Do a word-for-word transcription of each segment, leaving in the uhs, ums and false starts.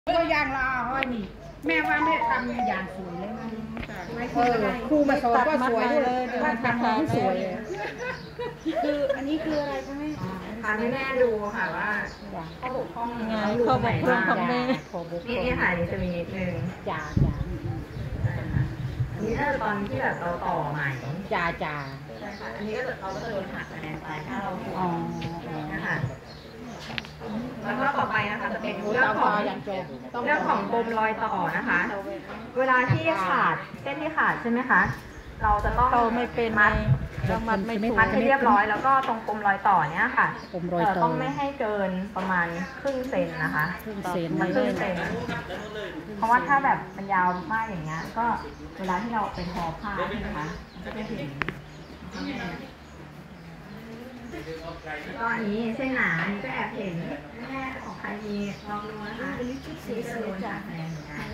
ก็ยางลาห้อยนี่แม่ว่าแม่ทำอย่างสวยเลยนะเออครูมาสอนก็สวยเลยว่าทำที่สวยเลยคืออันนี้คืออะไรคะแม่ทำให้แม่ดูค่ะว่าข้อบกพร่องข้อบกพร่องของแม่นี่นี่ค่ะนี่จะมีนิดนึงจ่าจ่าอันนี้ถ้าตอนที่แบบเราต่อใหม่จ่าจ่าใช่ค่ะอันนี้ก็จะเราก็จะโดนหักคะแนนไปถ้าเราถูกนะคะแล้วก็ต่อไปนะคะจะเป็นเรื่องของเรื่องของปมรอยต่อนะคะเวลาที่ขาดเส้นที่ขาดใช่ไหมคะเราจะต้องไม่เป็นมัดมัดไม่มัดให้เรียบร้อยแล้วก็ตรงปมรอยต่อเนี้ยค่ะเราต้องไม่ให้เกินประมาณครึ่งเซนนะคะครึ่งเซนครึ่งเซนเพราะว่าถ้าแบบมันยาวมากอย่างเงี้ยก็เวลาที่เราเป็นทอผ้าใช่ไหมคะมันก็จะเห็นก็อันนี้เส้นหนาอันนี้ก็แอบเห็นแม่ของใครมีลองดูนะคะสีจะโดนจากคะแนนเหมือนกัน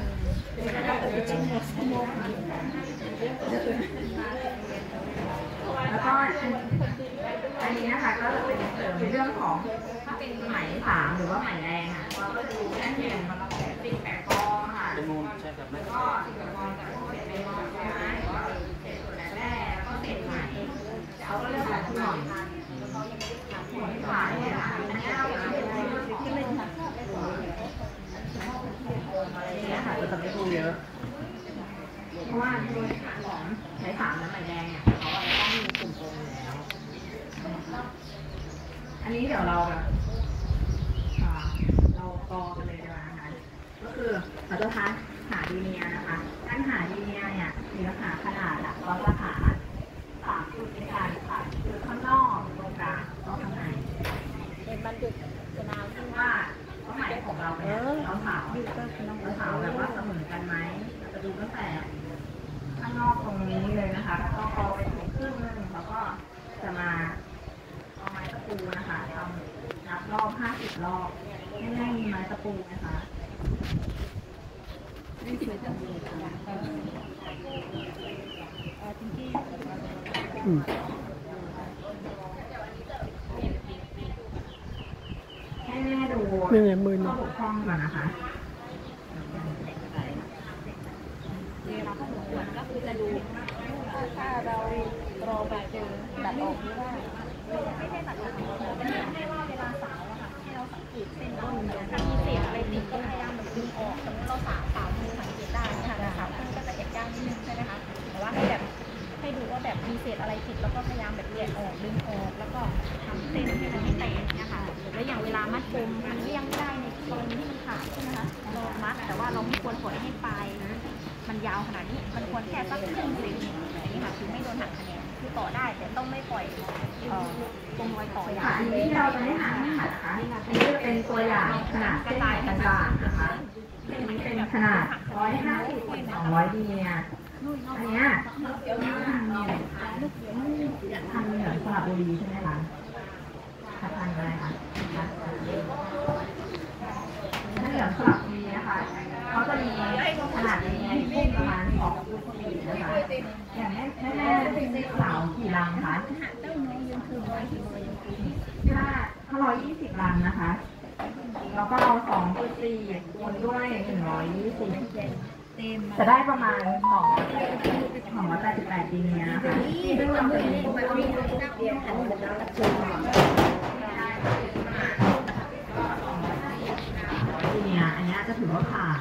แล้วก็อันนี้นะคะก็จะเป็นเสริมในเรื่องของถ้าเป็นไหมสามหรือว่าไหมแดงอ่ะเราก็ดูแค่เห็นติดแปะกองค่ะแล้วก็ติดแปะกองกับเศษใบไม้ใช่ไหมหรือว่าเศษส่วนแรกก็เศษไหมเขาก็เรียกว่าห่วงห่วงขายเนี่ยค่ะอันนี้เราที่เป็นอะไรเนี่ยค่ะจะไม่ดูเยอะเพราะว่าโดยฐานของใช้สามและไหมแดงเนี่ยเขาจะต้องมีกลุ่มโกงอยู่แล้วอันนี้เดี๋ยวเราแบบเรากอกันเลยดีกว่านะคะก็คือเราจะทานหาดีเนียนะคะการหาดีเนียเนี่ยมีลักษณะขนาดหลักวัดราคาสามจุดในการค่ะคือข้างนอกตรงกลางแล้วข้างในเป็นบันทึกจะมาซึ่งว่าข้อหมายของเราเนี่ยเราถามเราถามแบบว่าเสมอกันไหมเราจะดูตั้งแต่ข้างนอกตรงนี้เลยนะคะแล้วก็พอไปถึงครึ่งนึงแล้วก็จะมาเอาไม้ตะปูนะคะทำนับรอบห้าสิบรอบง่ายๆมีไม้ตะปูนะคะนี่คือจะมีให้แม่ดูข้อบกพร่องก่อนนะคะก็คือจะดูถ้าเรารอไปเจอตัดออกหรือว่าไม่ใช่ตัดออกให้ว่าเวลาสาวอะค่ะให้เราสังเกตเส้นต้นถ้ามีเศษอะไรติดก็พยายามแบบดึงออกสมมติเราสาวสาวมือสังเกตได้ค่ะสาวเพิ่งก็จะเอ็ดยากนิดนึงใช่ไหมคะแต่ว่าให้แบบให้ดูว่าแบบมีเศษอะไรติดแล้วก็พยายามแบบแยกออกดึงออกแล้วก็ทำเส้นให้มันไม่แตกเนี่ยค่ะแล้วอย่างเวลามัดปมมันเลี่ยงไม่ได้ในกรณีที่มันขาดใช่ไหมคะเรามัดแต่ว่าเราไม่ควรปล่อยให้ปลายมันยาวขนาดนี้มันควรแค่สักครึ่งเซนอย่างนี้ค่ะคือไม่โดนหักคะแนนคือต่อได้แต่ต้องไม่ปล่อยตรงรอยต่อยาวอันนี้ที่เราจะไม่หักนะคะอันนี้จะเป็นตัวอย่างขนาดกระจายต่างๆนะคะอันนี้เป็นขนาดร้อยห้าสิบถึงสองร้อยดีเนี่ยอันนี้ทำเนี่ยทำเหนือสระบุรีใช่ไหมคะทำอะไรคะถ้าเหนือสระบุรีนะคะเขาจะมีขนาดนี้พุ่งประมาณสองจุดสี่นะคะอย่างแม่แม่แม่สาวกี่รังคะถ้าถ้าร้อยยี่สิบรังนะคะเราก็เอาสองจุดสี่คูณด้วยหนึ่งร้อยยี่สิบจะได้ประมาณสองสองร้อยแปดสิบแปดดีเนี่ยนะคะซึ่งเราจะมีดีเนี่ยอันนี้จะถือว่าผ่าน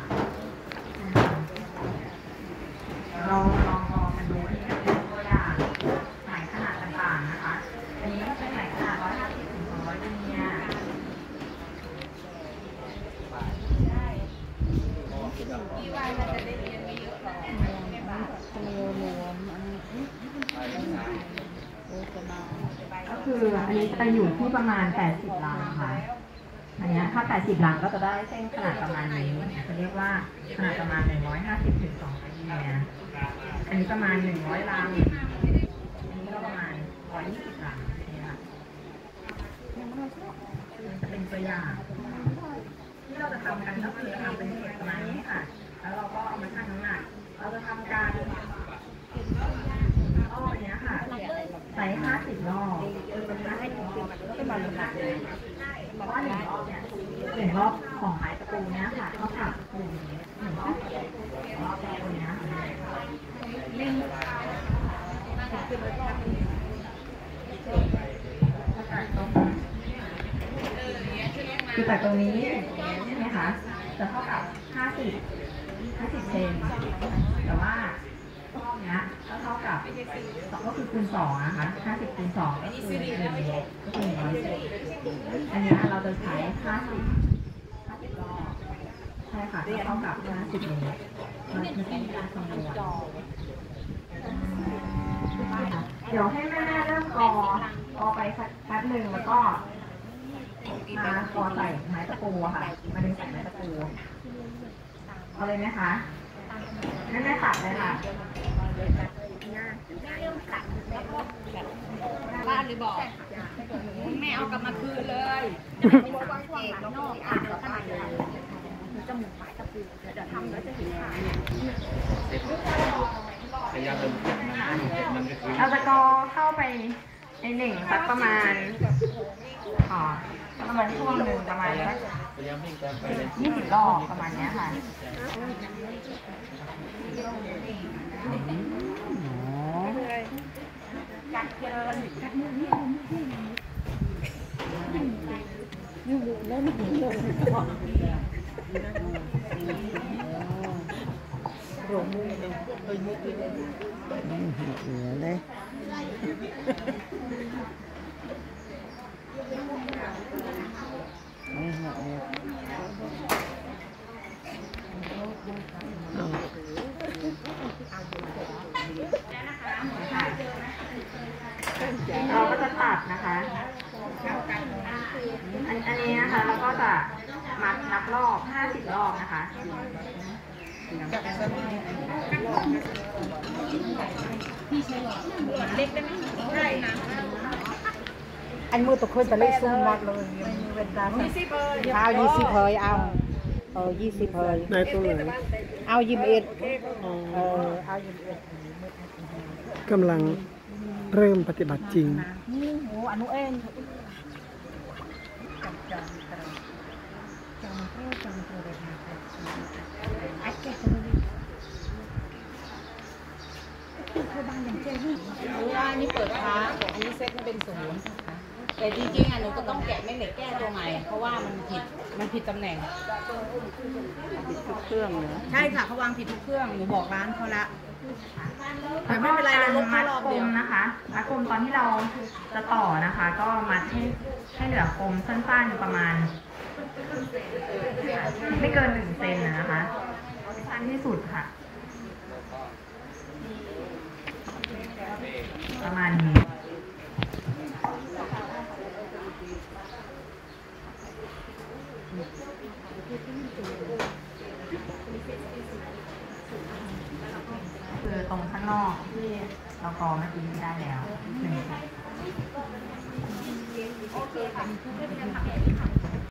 เราลองลองมาดูที่เป็นตัวอย่างไหนขนาดต่างๆนะคะอันนี้เป็นไหนขนาดร้อยห้าสิบถึงสองร้อยดีเนี่ยที่ว่ามันจะได้เรียนไม่เยอะหรอกไม่บ้ารวมรวมอันนี้ก็คืออันนี้จะอยู่ที่ประมาณแปดสิบลังค่ะอันนี้ถ้าแปดสิบลังก็จะได้เส้นขนาดประมาณนี้จะเรียกว่าขนาดประมาณหนึ่งร้อยห้าสิบถึงสองร้อยเนี่ยอันนี้ประมาณหนึ่งร้อยลังอันนี้ก็ประมาณร้อยยี่สิบลังนี่ค่ะจะเป็นตัวอย่างที่เราจะทำกันก็คือทำเป็นเศษประมาณนี้ค่ะแล้วเราก็เอามาชั่งน้ำหนักเราจะทำการรอบนี้ค่ะใส่ห้าสิบรอบให้ถึงสิบก็เป็นบอลลูนเพราะว่าหนึ่งรอบเนี่ยหนึ่งรอบของไม้ตะปูเนี้ยค่ะเท่ากับรงนี้ใช่ไหมคะจะเท่ากับห้าสิบ ห้าสิบเซนแต่ว่ารอบเนี้ยก็เท่ากับสองก็คือคูณสองนะคะห้าสิบคูณสองก็คือหนึ่งเมตรก็คือหนึ่งร้อยเซนอันนี้เราจะใช้ห้าสิบ ห้าสิบรอบใช่ค่ะเท่ากับห้าสิบเมตรมันเป็นการคำนวณเดี๋ยวให้แม่ๆเริ่มกอกอไปสักแป๊บหนึ่งแล้วก็มากอใส่ไม้ตะปูค่ะมาดึงใส่ไม้ตะปูเอาเลยไหมคะไม่ไม่ตัดเลยค่ะบ้านหรือบอกแม่เอากลับมาคืนเลยมีกว้างๆนอกอ่างแล้วก็มาเลยจมูกปลายตะปูเดี๋ยวทำแล้วจะเห็นขาเราจะกอเข้าไปในหนึ่งสักประมาณอ๋อประมาณช่วงหนึ่งประมาณสักยี่สิบรอบประมาณนี้ค่ะเหลือเลย ไม่เหรอเราก็จะตัดนะคะ อันอันนี้นะคะเราก็จะมัดนับรอบห้าสิบรอบนะคะเล็กได้ไหมใช่นะอันมือตะคนจะเล่ซุ่มมากเลยเวลายี่สิบเฮยเอายี่สิบเฮยเอาเออยี่สิบเฮยในตัวไหนเอายี่สิบเอ็ดเออเอายี่สิบเอ็ดกำลังเริ่มปฏิบัติจริงนี่โหอนุเอ็นรู้ว่านี่เปิดค้างอันนี้เซ็ตเป็นศูนย์แต่จริงๆอ่ะหนูก็ต้องแกะแม่เหล็กแก้ตัวใหม่เพราะว่ามันผิดมันผิดตำแหน่งผิดทุกเครื่องเลยใช่ค่ะเขาวางผิดทุกเครื่องหนูบอกร้านเขาละแต่ไม่เป็นไรเราลบแค่รอบเดียวนะคะมัดกลมตอนที่เราจะต่อนะคะ ก็มัดให้ให้เหลือกลมสั้นๆประมาณ ไม่เกินหนึ่งเซนนะคะสั้นที่สุดค่ะ ประมาณนี้คือตรงข้างนอกที่เรากรอเมื่อกี้ได้แล้วหนึ่ง